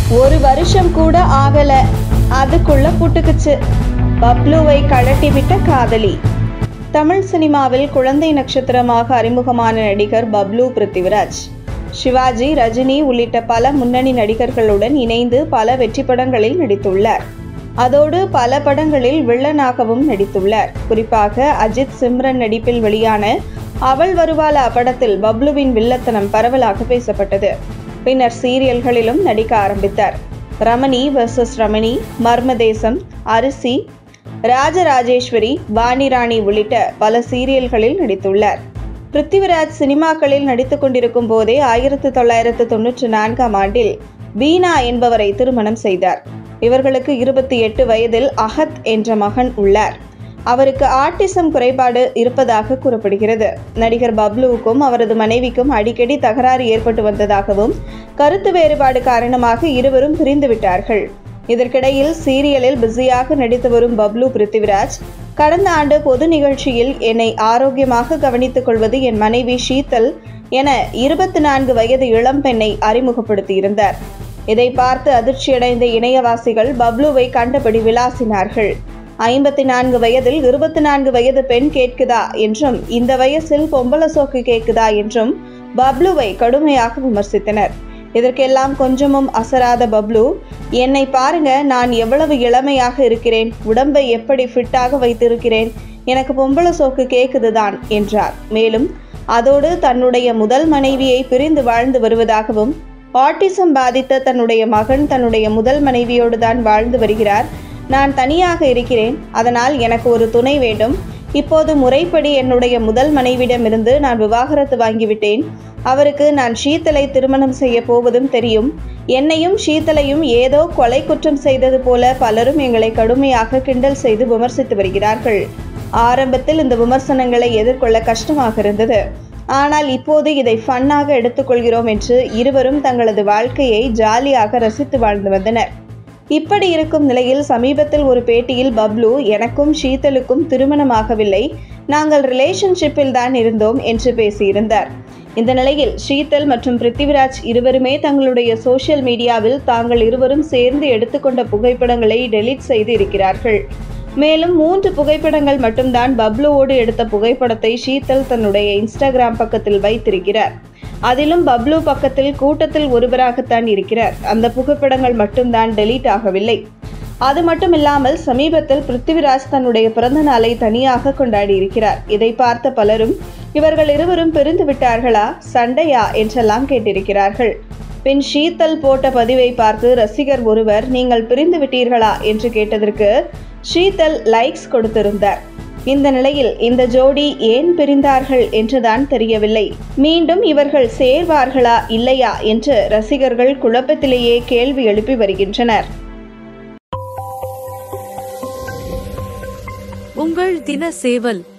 ஒரு வருஷம் கூட ஆகல, அதுக்குள்ள புட்டுக்குச்சு. பப்ளுவை கழட்டிவிட்ட காதலி. தமிழ் சினிமாவில் குழந்தை நட்சத்திரமாக அறிமுகமான நடிகர் பப்ளு பிருத்திவிராஜ். சிவாஜி, ரஜினி உள்ளிட்ட பல முன்னணி நடிகர்களுடன் இணைந்து பல வெற்றி படங்களில் நடித்துள்ளார். அதோடு பல படங்களில் வில்லனாகவும் நடித்துள்ளார். குறிப்பாக அஜித், சிம்ரன் நடிப்பில் வெளியான அவள் வருவாளா படத்தில் பப்ளுவின் வில்லத்தனம் பரவலாக பேசப்பட்டது. பின்னர் சீரியல்களிலும் நடிக்க ஆரம்பித்தார். ரமணி vs ரமணி, மர்மதேசம், அரிசி, ராஜராஜேஸ்வரி, வாணிராணி உள்ளிட்ட பல சீரியல்களில் நடித்துள்ளார். பிருத்திவிராஜ் சினிமாக்களில் நடித்துக் கொண்டிருக்கும் போதே 1994ஆம் ஆண்டில் வீணா என்பவரை திருமணம் செய்தார். இவர்களுக்கு 28 வயதில் அஹத் என்ற மகன் உள்ளார். அவருக்கு ஆட்டிசம் குறைபாடு இருப்பதாக கூறப்படுகிறது. நடிகர் பப்ளுவுக்கும் அவரது மனைவிக்கும் அடிக்கடி தகராறு ஏற்பட்டு வந்ததாகவும், கருத்து வேறுபாடு காரணமாக இருவரும் பிரிந்துவிட்டார்கள். இதற்கிடையில் சீரியலில் பிஸியாக நடித்து வரும் பப்ளு பிருத்திவிராஜ் கடந்த ஆண்டு பொது நிகழ்ச்சியில் என்னை ஆரோக்கியமாக கவனித்துக் கொள்வது என் மனைவி ஷீதல் என 24 வயது இளம் பெண்ணை அறிமுகப்படுத்தியிருந்தார். இதை பார்த்து அதிர்ச்சியடைந்த இணையவாசிகள் பப்ளுவை கண்டபடி விளாசினார்கள். 54 வயதில் 24 வயது பெண் கேட்குதா என்றும், இந்த வயசில் பொம்பள சோக்கு கேட்குதா என்றும் பப்ளுவை கடுமையாக விமர்சித்தனர். இதற்கெல்லாம் கொஞ்சமும் அசராத பப்ளு, என்னை பாருங்க, நான் எவ்வளவு இளமையாக இருக்கிறேன், உடம்பை எப்படி ஃபிட்டாக வைத்திருக்கிறேன், எனக்கு பொம்பள சோக்கு கேட்குதுதான் என்றார். மேலும் அதோடு தன்னுடைய முதல் மனைவியை பிரிந்து வாழ்ந்து வருவதாகவும், ஆட்டிசம் பாதித்த தன்னுடைய மகன் தன்னுடைய முதல் மனைவியோடு தான் வாழ்ந்து வருகிறார், நான் தனியாக இருக்கிறேன், அதனால் எனக்கு ஒரு துணை வேண்டும், இப்போது முறைப்படி என்னுடைய முதல் மனைவிடமிருந்து நான் விவாகரத்து வாங்கிவிட்டேன், அவருக்கு நான் ஷீதலை திருமணம் செய்ய போவதும் தெரியும், என்னையும் ஷீதலையும் ஏதோ கொலை குற்றம் செய்தது போல பலரும் எங்களை கடுமையாக கிண்டல் செய்து விமர்சித்து வருகிறார்கள். ஆரம்பத்தில் இந்த விமர்சனங்களை எதிர்கொள்ள கஷ்டமாக இருந்தது, ஆனால் இப்போது இதை ஃபன்னாக எடுத்துக்கொள்கிறோம் என்று இருவரும் தங்களது வாழ்க்கையை ஜாலியாக ரசித்து வாழ்ந்து வந்தனர். இப்படி இருக்கும் நிலையில் சமீபத்தில் ஒரு பேட்டியில் பப்ளு, எனக்கும் ஷீதலுக்கும் திருமணமாகவில்லை, நாங்கள் ரிலேஷன்ஷிப்பில் தான் இருந்தோம் என்று பேசியிருந்தார். இந்த நிலையில் ஷீதல் மற்றும் பிருத்திவிராஜ் இருவருமே தங்களுடைய சோஷியல் மீடியாவில் தாங்கள் இருவரும் சேர்ந்து எடுத்துக்கொண்ட புகைப்படங்களை டெலீட் செய்து இருக்கிறார்கள். மேலும் 3 புகைப்படங்கள் மட்டும்தான் பப்ளுவோடு எடுத்த புகைப்படத்தை ஷீதல் தன்னுடைய இன்ஸ்டாகிராம் பக்கத்தில் வைத்திருக்கிறார். அதிலும் பப்ளு பக்கத்தில் கூட்டத்தில் ஒருவராகத்தான் இருக்கிறார். அந்த புகைப்படங்கள் மட்டும்தான் டெலீட் ஆகவில்லை. அது மட்டுமில்லாமல் சமீபத்தில் பிருத்திவிராஜ் தன்னுடைய பிறந்த நாளை தனியாக கொண்டாடி இருக்கிறார். இதை பார்த்த பலரும் இவர்கள் இருவரும் பிரிந்து விட்டார்களா, சண்டையா என்றெல்லாம் கேட்டிருக்கிறார்கள். பின் ஷீதல் போட்ட பதிவை பார்த்து ரசிகர் ஒருவர், நீங்கள் பிரிந்து விட்டீர்களா என்று கேட்டதற்கு ஷீதல் லைக்ஸ் கொடுத்திருந்தார். இந்த நிலையில் இந்த ஜோடி ஏன் பிரிந்தார்கள் என்றுதான் தெரியவில்லை. மீண்டும் இவர்கள் சேர்வார்களா இல்லையா என்று ரசிகர்கள் குழப்பத்திலேயே கேள்வி எழுப்பி வருகின்றனர். உங்கள் தினசேவல்